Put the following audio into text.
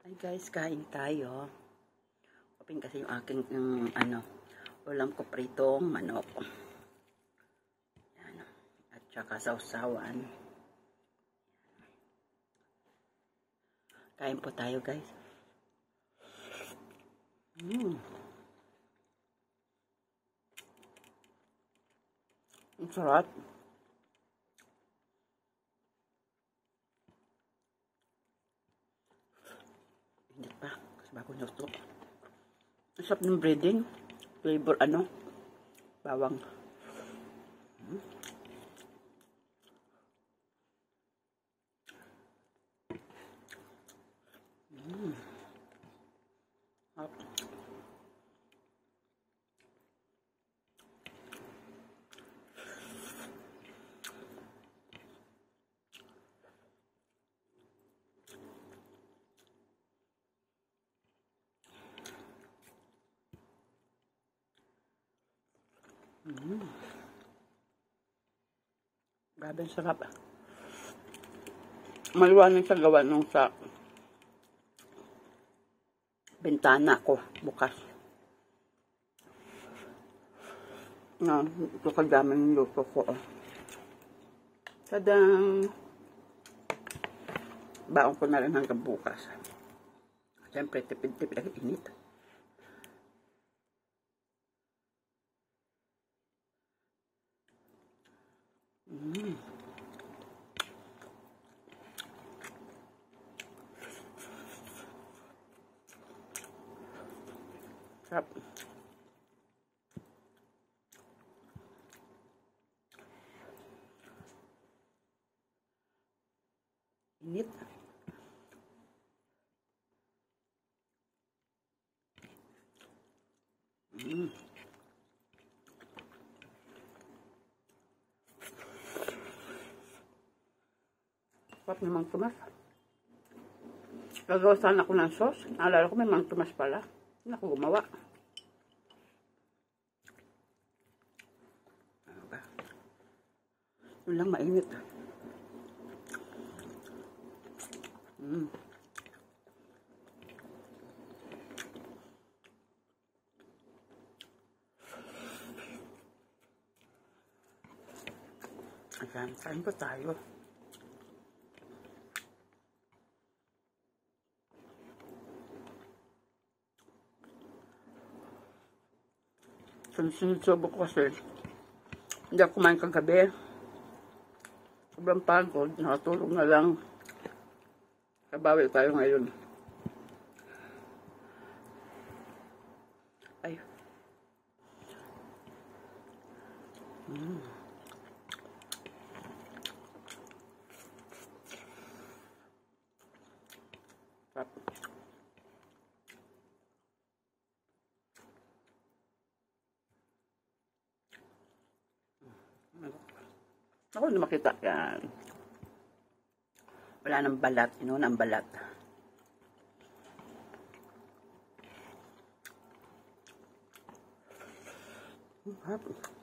Hi guys, kain tayo. Open kasi yung aking ulam ko, pritong manok. Yan. At saka sausawan. Kain po tayo guys. Ang sarap. Hindi pa. Kasi bago luto. Ang sarap ng breading. Flavor bawang. Sarap. Grabe ang sarap. Maliwanag sa gawa nung sa bintana ko bukas. Ito kagaman yung luto ko. Tadang! Baon ko na rin hanggang bukas. Siyempre, tipid-tipid ang init. Sarap. Init. Sarap ni Mang Tomas. Gagawa sana ako ng sauce. Naalala ko may Mang Tomas pala. Hindi ako gumawa. Ano ba? Yun lang, mainit. Ayan, kain pa tayo. Sunod-subok ko kasi hindi ako kumain kagabi. Sobrang pagod. Nakatulog na lang. Kabawi tayo ngayon. Ay. Sarap. Ako hindi makita yan. Wala nang balat. Inuuna ang balat. Sarap.